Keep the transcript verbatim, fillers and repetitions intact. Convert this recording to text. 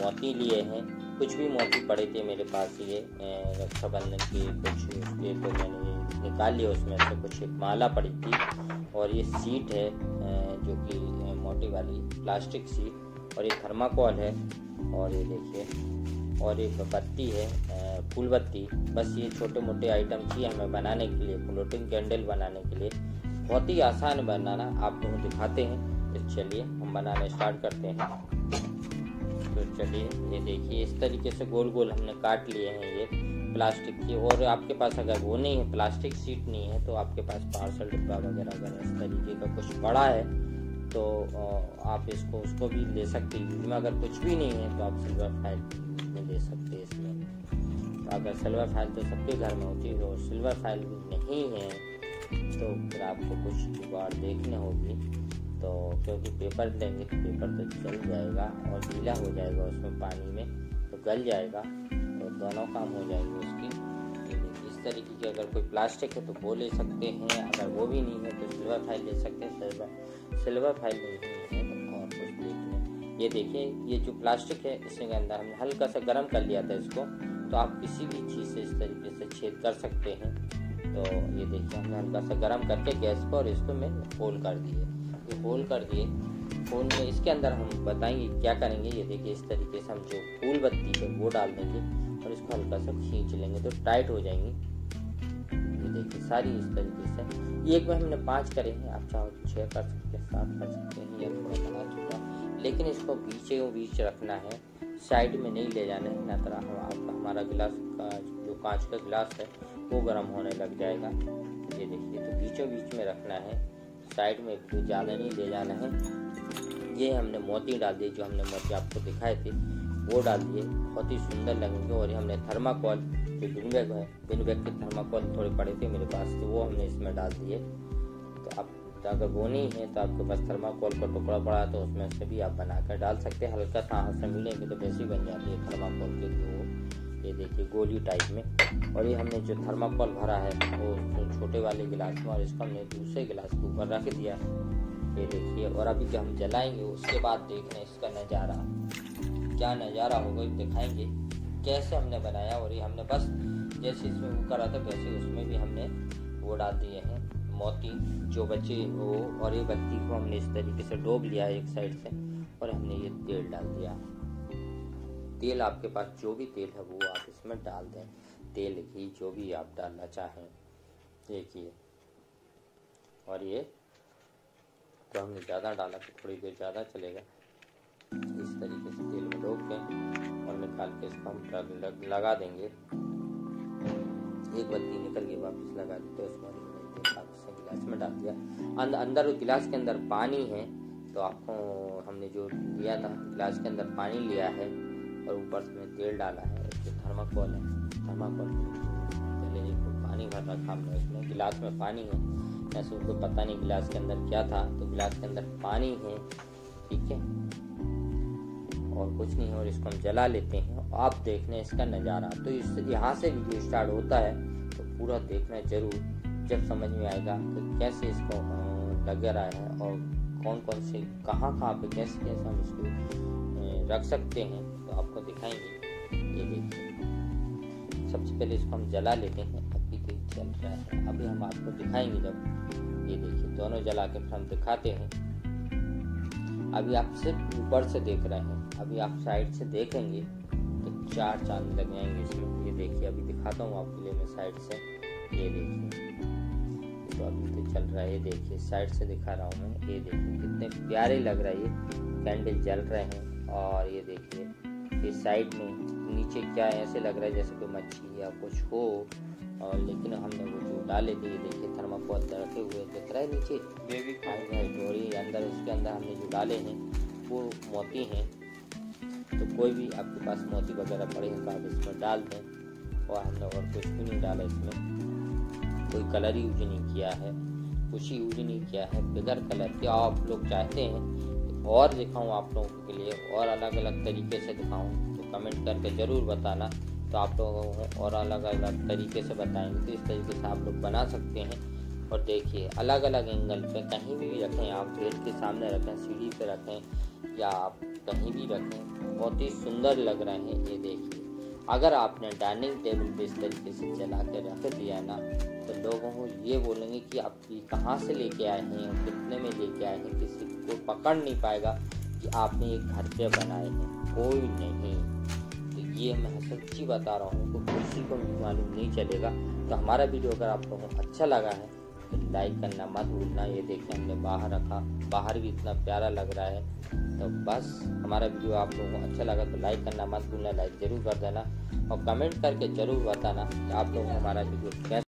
मोती लिए हैं, कुछ भी मोती पड़े थे मेरे पास, ये रक्षाबंधन के कुछ उसके, तो मैंने निकाल लिया उसमें से कुछ। एक माला पड़ी थी और ये सीट है जो कि मोटी वाली प्लास्टिक सीट, और ये थर्माकोल है, और ये देखिए, और एक बत्ती है, फूल बत्ती। बस ये छोटे मोटे आइटम चाहिए हमें बनाने के लिए, फ्लोटिंग कैंडल बनाने के लिए। बहुत ही आसान है बनाना, आप लोगों को दिखाते हैं। तो चलिए हम बनाना स्टार्ट करते हैं। तो चलिए ये देखिए, इस तरीके से गोल गोल हमने काट लिए हैं ये प्लास्टिक की। और आपके पास अगर वो नहीं है, प्लास्टिक सीट नहीं है, तो आपके पास पार्सल डिब्बा वगैरह अगर इस तरीके का कुछ पड़ा है तो आप इसको उसको भी ले सकते हैं। इसमें अगर कुछ भी नहीं है तो आप सिल्वर फाइल में ले सकते हैं इसमें। तो अगर सिल्वर फाइल तो सबके घर में होती है, और सिल्वर फाइल नहीं है तो फिर आपको कुछ जुगाड़ देखने होगी। तो क्योंकि पेपर लेंगे तो पेपर तो जल जाएगा और गीला हो जाएगा उसमें पानी में, तो गल जाएगा, तो दोनों काम हो जाएंगे उसकी। इस तरीके की अगर कोई प्लास्टिक है तो वो ले सकते हैं, अगर वो भी नहीं है तो सिल्वर फाइल ले सकते हैं। सिल्वर सिल्वर फाइल नहीं है तो और कुछ देख लें। ये देखिए, ये जो प्लास्टिक है इसके अंदर हमने हल्का सा गर्म कर लिया था इसको, तो आप किसी भी चीज़ से इस तरीके से छेद कर सकते हैं। तो ये देखिए, हमने हल्का सा गर्म करके गैस पर, और इसको मैं होल कर दिए, ये होल कर दिए। होल में इसके अंदर हम बताएंगे क्या करेंगे। ये देखिए, इस तरीके से हम जो फूल बत्ती है वो डाल देंगे और इसको हल्का सा खींच लेंगे तो टाइट हो जाएंगी। ये देखिए सारी इस तरीके से, एक में हमने पांच करे हैं, आप चाहो तो छः कर सकते हैं, सात कर सकते हैं, या थोड़ा बना चुका, लेकिन इसको बीचों बीच रखना है, साइड में नहीं ले जाना है, ना तरह हम आपका हमारा गिलास का जो कांच का गिलास है वो गर्म होने लग जाएगा। ये देखिए, तो बीचों बीच में रखना है, साइड में भी ज़्यादा नहीं ले जाना है। ये हमने मोती डाल दिए, जो हमने मोती आपको दिखाए थे वो डाल दिए, बहुत ही सुंदर लगेंगे। और ये हमने थर्माकोल जो बिन बैग है, बिन बैग के थर्माकोल थोड़े पड़े थे मेरे पास, तो वो हमने इसमें डाल दिए। तो आप तो अगर वो नहीं है तो आपके पास थर्माकोल का टुकड़ा पड़ा तो उसमें से भी आप बनाकर डाल सकते हैं। हल्का सा हाथ से मिलेंगे तो वैसे ही बन जाती है थर्माकोल के वो, ये देखिए गोली टाइप में। और ये हमने जो थर्माकोल भरा है वो तो छोटे वाले गिलास में, और इसको हमने दूसरे गिलास के ऊपर रख दिया, ये देखिए। और अभी जब हम जलाएंगे उसके बाद देखना इसका नज़ारा, क्या नज़ारा होगा दिखाएंगे कैसे हमने बनाया। और ये हमने बस जैसे इसमें वो करा था वैसे उसमें भी हमने वो डाल दिए हैं मोती जो बचे वो। और ये बत्ती को हमने इस तरीके से डोब लिया है एक साइड से, और हमने ये तेल डाल दिया। तेल आपके पास जो भी तेल है वो आप इसमें डाल दें, तेल घी जो भी आप डालना चाहें, देखिए। और ये तो हमने ज़्यादा डाला तो थोड़ी देर ज़्यादा चलेगा। इस तरीके से तेल में डोब के और निकाल के इसको हम लग, लगा देंगे। एक बत्ती निकल गई, वापस लगा दी, तो इसको गिलास में डाल दिया। अंदर अंदर गिलास के अंदर पानी है, तो आपको हमने जो लिया था गिलास के अंदर पानी लिया है और ऊपर से तेल डाला है। जो थर्माकोल है, थर्माकोल पहले एक पानी भर रखा हमने, उसमें गिलास में पानी है। ऐसे उनको पता नहीं गिलास के अंदर क्या था, तो गिलास के अंदर पानी है, ठीक है, और कुछ नहीं है। और इसको हम जला लेते हैं। आप देखने इसका नज़ारा, तो इस यहाँ से वीडियो स्टार्ट होता है तो पूरा देखना जरूर, जब समझ में आएगा तो कैसे इसको लग रहा है और कौन कौन से कहाँ कहाँ पे कैसे कैसे हम इसको रख सकते हैं, तो आपको दिखाएंगे। ये देखिए, सबसे पहले इसको हम जला लेते हैं। अभी तो चल रहा है, अभी हम आपको दिखाएंगे जब। ये देखिए, दोनों जला के फिर हम दिखाते हैं। अभी आप सिर्फ ऊपर से देख रहे हैं, अभी आप साइड से देखेंगे तो चार चांद लग जाएंगे इसमें। ये देखिए, अभी दिखाता हूँ आपके लिए मैं साइड से। ये देखिए, तो अभी तो चल रहा है, ये देखिए साइड से दिखा रहा हूँ मैं। ये देखिए कितने प्यारे लग रहा है, ये कैंडल जल रहे हैं। और ये देखिए, ये साइड में नीचे क्या ऐसे लग रहा है जैसे कोई मच्छी या कुछ हो, और लेकिन हमने वो जो डाले थे, ये देखिए थर्माकोल रखे हुए दिख रहा है नीचे, बेबी फाइव है डोरी अंदर, उसके अंदर हमने जो डाले हैं वो मोती हैं। तो कोई भी आपके पास मोती वगैरह पड़े हैं तो आप इसमें डाल दें। और हमने और कुछ भी नहीं डाला इसमें, कोई कलर यूज नहीं किया है, कुछ ही यूज नहीं किया है, बगैर कलर के। आप लोग चाहते हैं तो और दिखाऊं आप लोगों के लिए, और अलग अलग तरीके से दिखाऊं तो कमेंट करके ज़रूर बताना, तो आप लोगों को और अलग अलग तरीके से बताएंगे। तो इस तरीके से आप लोग बना सकते हैं। और देखिए, अलग अलग एंगल पे कहीं भी रखें, आप गेट के सामने रखें, सीढ़ी पे रखें, या आप कहीं भी रखें, बहुत ही सुंदर लग रहे हैं। ये देखिए, अगर आपने डाइनिंग टेबल पे इस तरीके से चला के रख दिया ना, तो लोगों को ये बोलेंगे कि आप ये कहाँ से लेके आए हैं और कितने में लेके आए हैं। किसी को पकड़ नहीं पाएगा कि आपने ये घर पे बनाए हैं, कोई नहीं। तो ये मैं सच्ची बता रहा हूँ, तो किसी को भी मालूम नहीं चलेगा। तो हमारा वीडियो अगर आप लोगों को अच्छा लगा है तो लाइक करना मत भूलना। ये देखिए, हमने बाहर रखा, बाहर भी इतना प्यारा लग रहा है। तो बस हमारा वीडियो आप लोगों को अच्छा लगा तो लाइक करना मत भूलना, लाइक ज़रूर कर देना और कमेंट करके ज़रूर बताना कि आप लोगों को हमारा वीडियो कैसा